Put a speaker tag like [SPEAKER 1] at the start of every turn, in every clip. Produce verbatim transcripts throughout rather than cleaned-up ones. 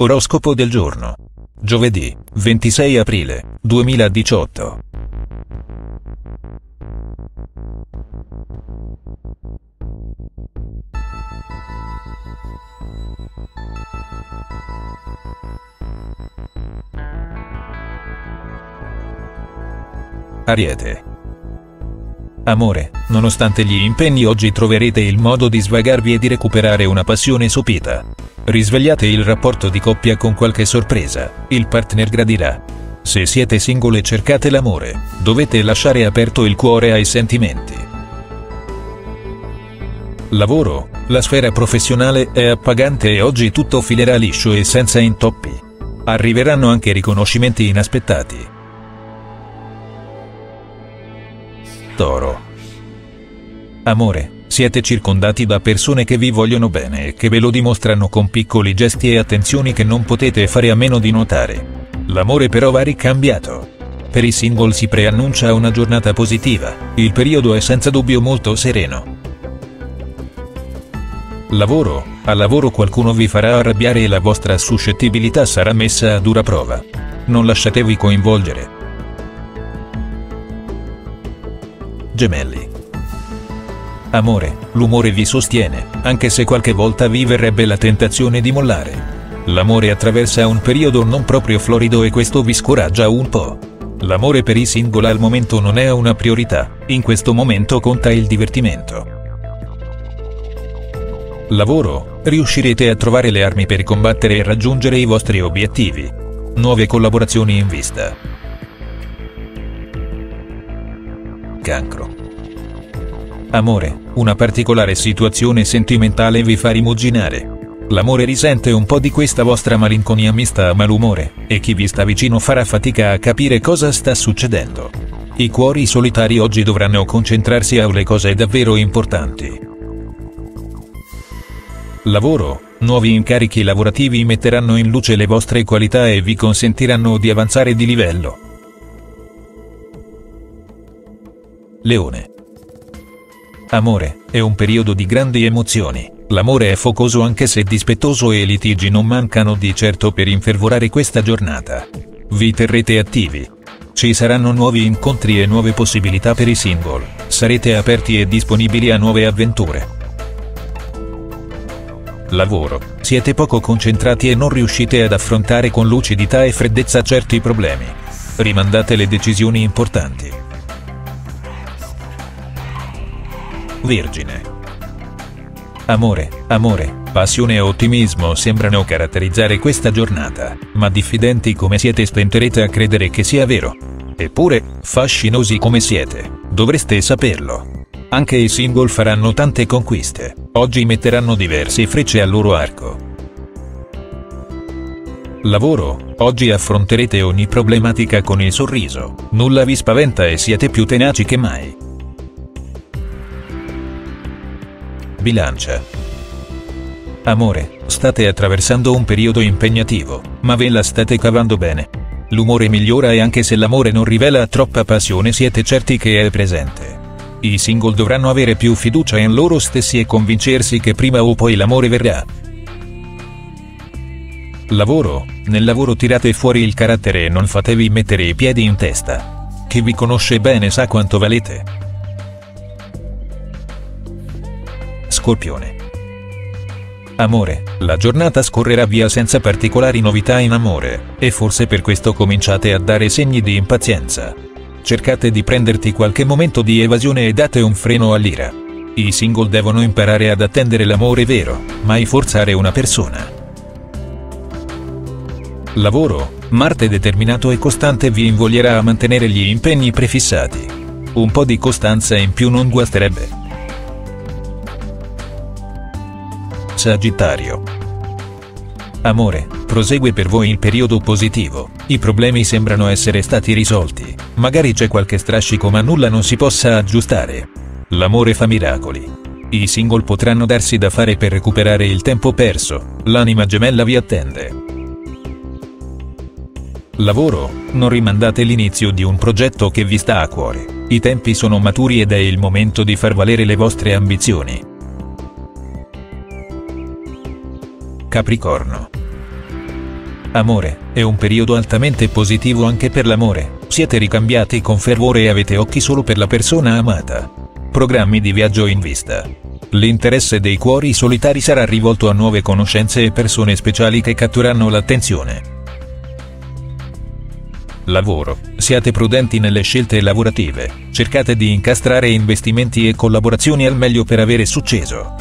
[SPEAKER 1] Oroscopo del giorno. Giovedì, ventisei aprile duemiladiciotto. Ariete. Amore, nonostante gli impegni oggi troverete il modo di svagarvi e di recuperare una passione sopita. Risvegliate il rapporto di coppia con qualche sorpresa, il partner gradirà. Se siete single e cercate l'amore, dovete lasciare aperto il cuore ai sentimenti. Lavoro, la sfera professionale è appagante e oggi tutto filerà liscio e senza intoppi. Arriveranno anche riconoscimenti inaspettati. Toro. Amore, siete circondati da persone che vi vogliono bene e che ve lo dimostrano con piccoli gesti e attenzioni che non potete fare a meno di notare. L'amore però va ricambiato. Per i single si preannuncia una giornata positiva, il periodo è senza dubbio molto sereno. Lavoro, al lavoro qualcuno vi farà arrabbiare e la vostra suscettibilità sarà messa a dura prova. Non lasciatevi coinvolgere. Gemelli. Amore, l'umore vi sostiene, anche se qualche volta vi verrebbe la tentazione di mollare. L'amore attraversa un periodo non proprio florido e questo vi scoraggia un po'. L'amore per i single al momento non è una priorità, in questo momento conta il divertimento. Lavoro, riuscirete a trovare le armi per combattere e raggiungere i vostri obiettivi. Nuove collaborazioni in vista. Cancro. Amore, una particolare situazione sentimentale vi fa rimuginare. L'amore risente un po' di questa vostra malinconia mista a malumore, e chi vi sta vicino farà fatica a capire cosa sta succedendo. I cuori solitari oggi dovranno concentrarsi sulle cose davvero importanti. Lavoro, nuovi incarichi lavorativi metteranno in luce le vostre qualità e vi consentiranno di avanzare di livello. Leone. Amore, è un periodo di grandi emozioni, l'amore è focoso anche se dispettoso e i litigi non mancano di certo per infervorare questa giornata. Vi terrete attivi. Ci saranno nuovi incontri e nuove possibilità per i single, sarete aperti e disponibili a nuove avventure. Lavoro, siete poco concentrati e non riuscite ad affrontare con lucidità e freddezza certi problemi. Rimandate le decisioni importanti. Vergine. Amore, amore, passione e ottimismo sembrano caratterizzare questa giornata, ma diffidenti come siete stenterete a credere che sia vero. Eppure, fascinosi come siete, dovreste saperlo. Anche i single faranno tante conquiste, oggi metteranno diverse frecce al loro arco. Lavoro, oggi affronterete ogni problematica con il sorriso, nulla vi spaventa e siete più tenaci che mai. Bilancia. Amore, state attraversando un periodo impegnativo, ma ve la state cavando bene. L'umore migliora e anche se l'amore non rivela troppa passione siete certi che è presente. I single dovranno avere più fiducia in loro stessi e convincersi che prima o poi l'amore verrà. Lavoro, nel lavoro tirate fuori il carattere e non fatevi mettere i piedi in testa. Chi vi conosce bene sa quanto valete. Scorpione. Amore, la giornata scorrerà via senza particolari novità in amore, e forse per questo cominciate a dare segni di impazienza. Cercate di prenderti qualche momento di evasione e date un freno all'ira. I single devono imparare ad attendere l'amore vero, mai forzare una persona. Lavoro, Marte determinato e costante vi invoglierà a mantenere gli impegni prefissati. Un po' di costanza in più non guasterebbe. Sagittario. Amore, prosegue per voi il periodo positivo, i problemi sembrano essere stati risolti, magari c'è qualche strascico ma nulla non si possa aggiustare. L'amore fa miracoli. I single potranno darsi da fare per recuperare il tempo perso, l'anima gemella vi attende. Lavoro, non rimandate l'inizio di un progetto che vi sta a cuore, i tempi sono maturi ed è il momento di far valere le vostre ambizioni.
[SPEAKER 2] Capricorno.
[SPEAKER 1] Amore, è un periodo altamente positivo anche per l'amore, siete ricambiati con fervore e avete occhi solo per la persona amata. Programmi di viaggio in vista. L'interesse dei cuori solitari sarà rivolto a nuove conoscenze e persone speciali che cattureranno l'attenzione. Lavoro, siate prudenti nelle scelte lavorative, cercate di incastrare investimenti e collaborazioni al meglio per avere successo.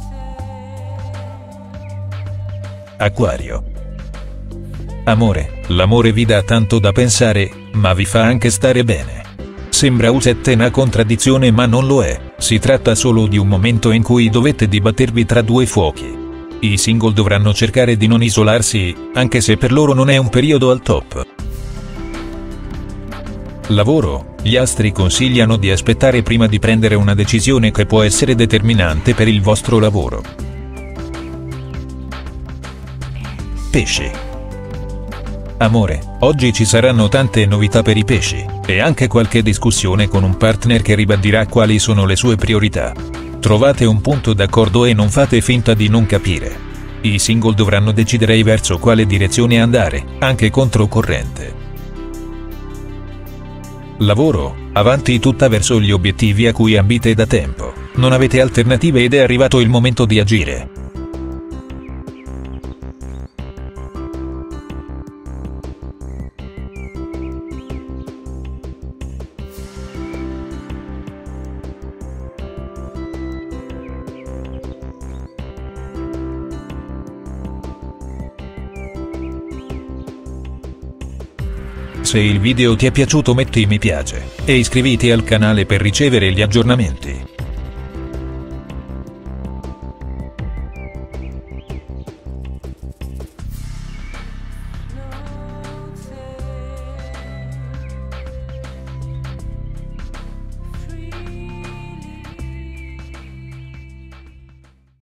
[SPEAKER 1] Acquario. Amore, l'amore vi dà tanto da pensare, ma vi fa anche stare bene. Sembra una contraddizione ma non lo è, si tratta solo di un momento in cui dovete dibattervi tra due fuochi. I single dovranno cercare di non isolarsi, anche se per loro non è un periodo al top. Lavoro, gli astri consigliano di aspettare prima di prendere una decisione che può essere determinante per il vostro lavoro. Pesci. Amore, oggi ci saranno tante novità per i pesci, e anche qualche discussione con un partner che ribadirà quali sono le sue priorità. Trovate un punto d'accordo e non fate finta di non capire. I single dovranno decidere verso quale direzione andare, anche controcorrente. Lavoro, avanti tutta verso gli obiettivi a cui ambite da tempo, non avete alternative ed è arrivato il momento di agire. Se il video ti è piaciuto metti mi piace, e iscriviti al canale per ricevere gli aggiornamenti.